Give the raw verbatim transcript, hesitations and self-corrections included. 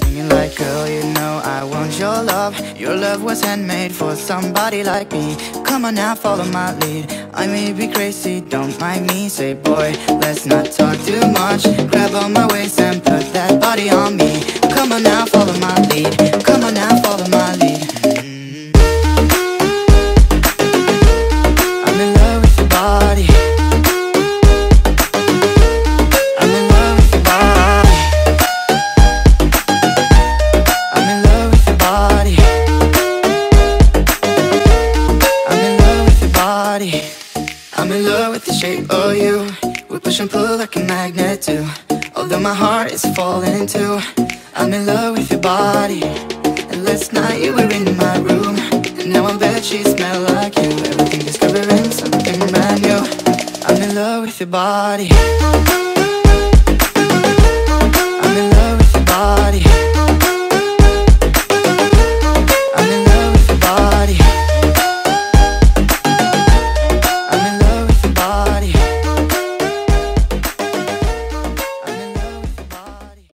singing like, girl, you know I want your love. Your love was handmade for somebody like me. Come on now, follow my lead. I may be crazy, don't mind me. Say, boy, let's not talk too much. Grab on my waist and put that body on me. Come on now, follow my lead. Come on now, follow my lead. Mm-hmm. I'm in love with your body. I'm in love with your body. I'm in love with your body. I'm in love with your body. I'm in love with the shape of you. We push and pull like a magnet too. Although my heart is falling too. I'm in love with your body. And last night you were in my room, and now on bed sheets smell like you. Everything discovering something brand new. I'm in love with your body. I'm in love with your body.